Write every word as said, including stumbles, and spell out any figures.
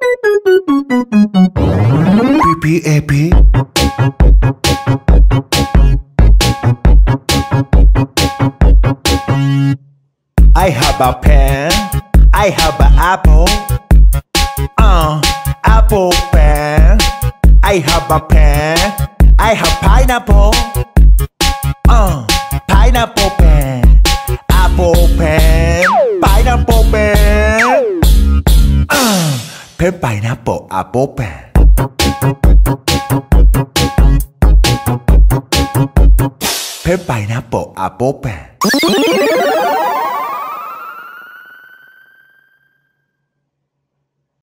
P P A P. I have a pen, I have an apple, uh, apple pen. I have a pen, I have pineapple, uh, pineapple pen, apple pen, pineapple pen, uh, pen pineapple apple pen. Pen pineapple apple pen.